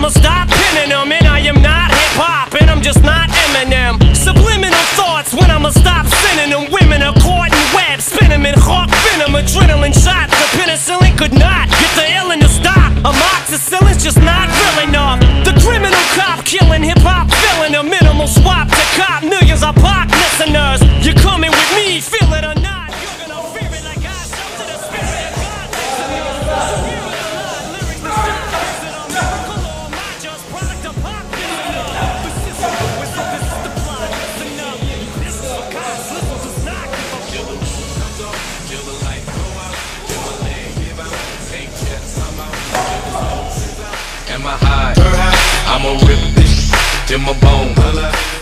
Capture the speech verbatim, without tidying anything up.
I'ma stop pinning them. And I am not hip-hop, and I'm just not Eminem. Subliminal thoughts when I'ma stop sending them. Women are caught in webs, spin them in hawk venom. Adrenaline shots, the penicillin could not get the illin to stop. Amoxicillin's just not real enough. The criminal cop killing hip-hop, filling a minimal swap to cop millions of pop listeners. You're coming with me, feel it or not. You're gonna fear it like I show to the spirit of God. Lyrics that stop, is it a miracle or am I just product of pop? This is the whistle, this is the plot. Listen up, this is for God's listen, does not give a fuck. Comes on, till the light go out, till the leg give out, take checks, I'm out, till the soul is out. Am I high? I'm a rip this till my bone.